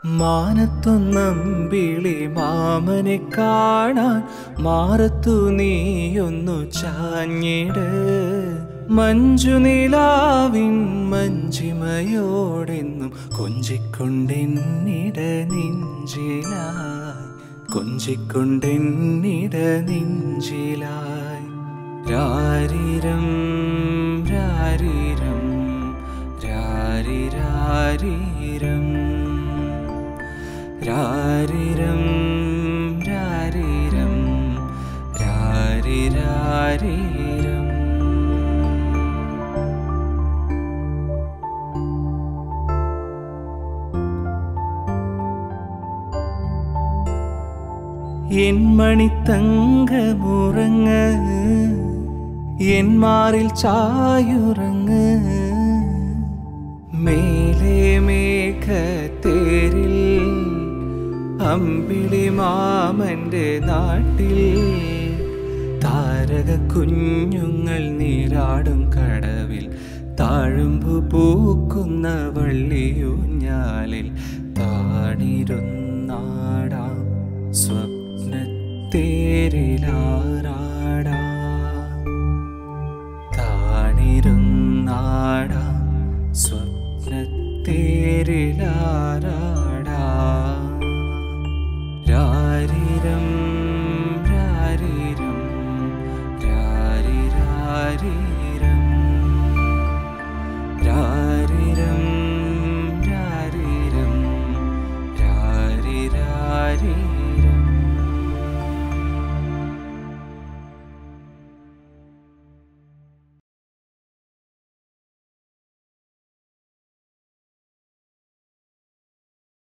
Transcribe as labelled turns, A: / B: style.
A: മാനത്തൊന്നമ്പിളി മാമനെ കാണാൻ മാറത്തു നീയൊന്നു ചാഞ്ഞിട്. മഞ്ജുനിലാവിൻ മഞ്ജിമയോടെന്നും കൊഞ്ചിക്കൊണ്ടെന്നിട നെഞ്ചിലായി, കൊഞ്ചിക്കൊണ്ടെന്നിട നെഞ്ചിലായി. രാരിരം രാരിരം രാരിരാരിരം രാരിരം രാരിരം രാരിരാരിരം. N മണിത്തങ്കമുറങ്ങ്, N മാറിൽ ചായുറങ്ങ്. മേലെ മേഘത്തേരിൽ അമ്പിളി മാമന്റെ നാട്ടിൽ താരക കുഞ്ഞുങ്ങൾ നീരാടും കടവിൽ താഴുമ്പു പൂക്കുന്ന വള്ളിയൂഞ്ഞാലിൽ താണിരുന്നാടാം സ്വപ്നത്തേരിലാ.